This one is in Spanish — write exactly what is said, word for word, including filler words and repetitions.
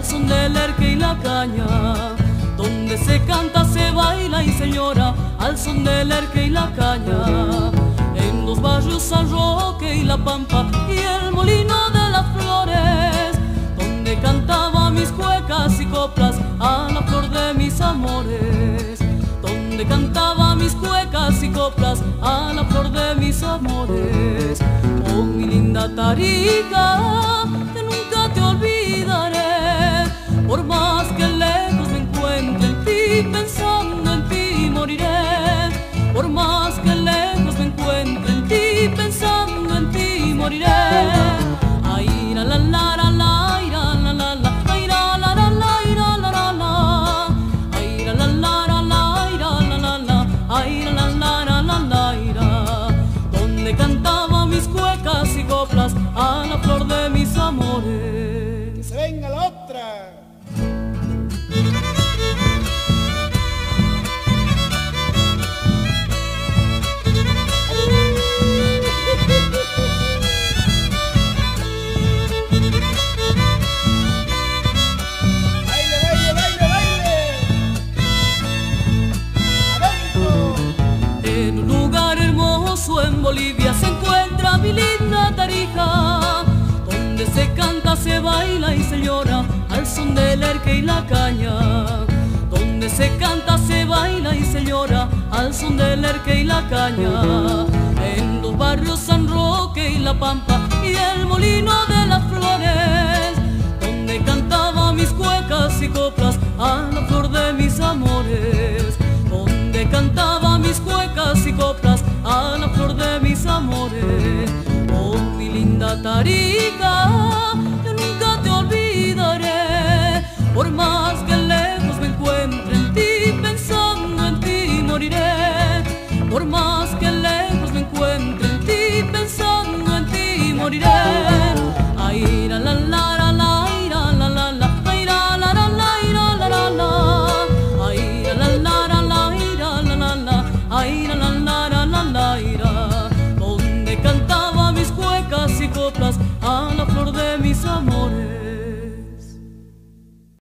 al son del erque y la caña, donde se canta, se baila y se llora, al son del erque y la caña. En los barrios San Roque y La Pampa y el Molino de las Flores, donde cantaba mis cuecas y coplas a la flor de mis amores, donde cantaba mis cuecas y coplas a la flor de mis amores. Oh, mi linda Tarija, que nunca te olvidaré, por más que lejos me encuentre en ti, pensando en ti moriré. Por más que lejos me encuentre en ti, pensando en ti moriré. Ay, la la la la la, ay, la la la la, ay, la la la la, ay, la la la la, ay, la la la la la, ay, la la la la, ay, la la la la la la, donde cantaba mis cuecas y coplas a la flor de mis amores. ¡Que se venga la otra! En Bolivia se encuentra mi linda Tarija, donde se canta, se baila y se llora al son del erque y la caña, donde se canta, se baila y se llora al son del erque y la caña. En los barrios San Roque y La Pampa y el Molino de las Flores, donde cantaba mis cuecas y coplas a la flor de mis amores, donde cantaba mis cuecas y coplas a la flor de mis amores. Oh, mi linda Tarija,